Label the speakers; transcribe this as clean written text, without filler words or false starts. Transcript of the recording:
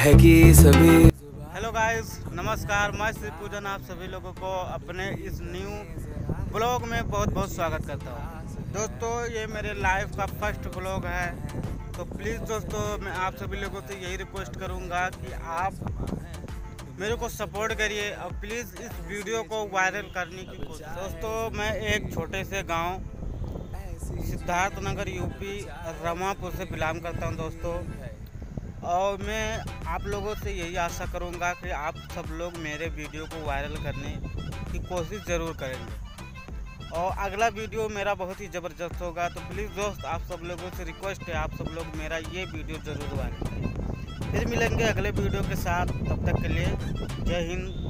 Speaker 1: है कि सभी।
Speaker 2: हेलो गाइस, नमस्कार। मैं श्री पूजन आप सभी लोगों को अपने इस न्यू ब्लॉग में बहुत बहुत स्वागत करता हूँ। दोस्तों, ये मेरे लाइफ का फर्स्ट ब्लॉग है, तो प्लीज़ दोस्तों मैं आप सभी लोगों से यही रिक्वेस्ट करूँगा कि आप मेरे को सपोर्ट करिए और प्लीज़ इस वीडियो को वायरल करने की कोशिश। दोस्तों, मैं एक छोटे से गांव सिद्धार्थ नगर यूपी रमापुर से बिलोंग करता हूं दोस्तों, और मैं आप लोगों से यही आशा करूंगा कि आप सब लोग मेरे वीडियो को वायरल करने की कोशिश ज़रूर करेंगे और अगला वीडियो मेरा बहुत ही ज़बरदस्त होगा। तो प्लीज़ दोस्त, आप सब लोगों से रिक्वेस्ट है, आप सब लोग मेरा ये वीडियो ज़रूर वायरल करें। फिर मिलेंगे अगले वीडियो के साथ, तब तक के लिए जय हिंद।